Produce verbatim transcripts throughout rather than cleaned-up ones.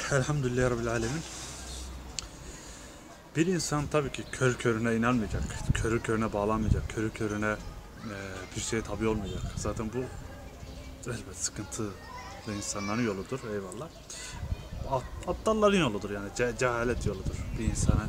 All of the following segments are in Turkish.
Elhamdülillah Rabbil Alemin. Bir insan tabii ki kör körüne inanmayacak, körü körüne bağlanmayacak, körü körüne e, bir şeye tabi olmayacak. Zaten bu elbet sıkıntılı insanların yoludur, eyvallah. Aptalların yoludur yani, ce cehalet yoludur bir insanın.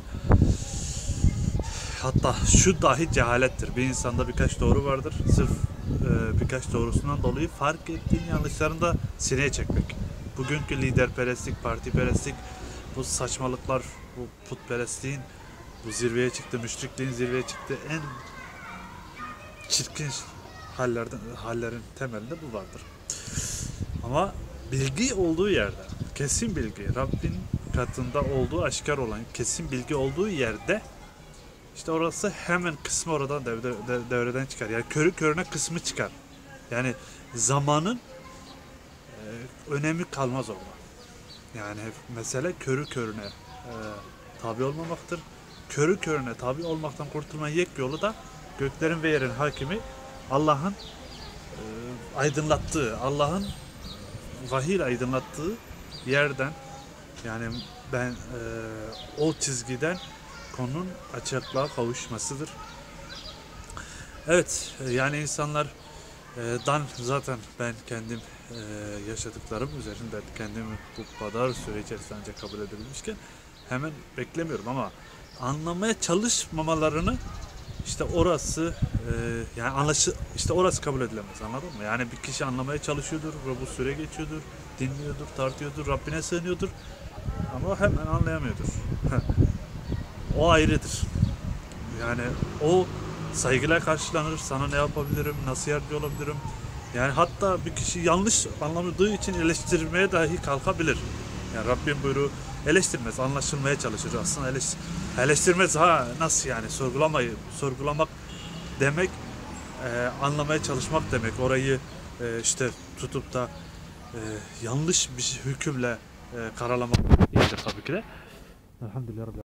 Hatta şu dahi cehalettir. Bir insanda birkaç doğru vardır. Sırf e, birkaç doğrusundan dolayı fark ettiğin yanlışlarını da sineye çekmek. Bugünkü liderperestlik, partiperestlik, bu saçmalıklar, bu putperestliğin bu zirveye çıktı, müşrikliğin zirveye çıktı en çirkin hallerden, hallerin temelinde bu vardır. Ama bilgi olduğu yerde, kesin bilgi, Rabbin katında olduğu aşikar olan kesin bilgi olduğu yerde, İşte orası hemen kısmı oradan devre, devreden çıkar. Yani körü körüne kısmı çıkar. Yani zamanın e, önemi kalmaz orada. Yani mesele körü körüne e, tabi olmamaktır. Körü körüne tabi olmaktan kurtulmanın yek yolu da göklerin ve yerin hakimi Allah'ın e, aydınlattığı, Allah'ın vahiy ile aydınlattığı yerden, yani ben e, o çizgiden konunun açıklığa kavuşmasıdır. Evet, yani insanlardan zaten ben kendim yaşadıklarım üzerinden kendimi bu kadar süre içerisinde ancak kabul edebilmişken hemen beklemiyorum, ama anlamaya çalışmamalarını, işte orası yani anlaşı işte orası kabul edilemez, anladın mı? Yani bir kişi anlamaya çalışıyordur ve bu süre geçiyordur, dinliyordur, tartıyordur, Rabbine sığınıyordur ama hemen anlayamıyordur. O ayrıdır. Yani o saygıyla karşılanır. Sana ne yapabilirim, nasıl yardımcı olabilirim? Yani hatta bir kişi yanlış anlamadığı için eleştirmeye dahi kalkabilir. Yani Rabbim buyruğu eleştirmez, anlaşılmaya çalışır. Aslında eleş, eleştirmez, ha nasıl yani, sorgulamayı, sorgulamak demek e, anlamaya çalışmak demek. Orayı e, işte tutup da e, yanlış bir hükümle e, karalamak değildir tabii ki de. Elhamdülillah.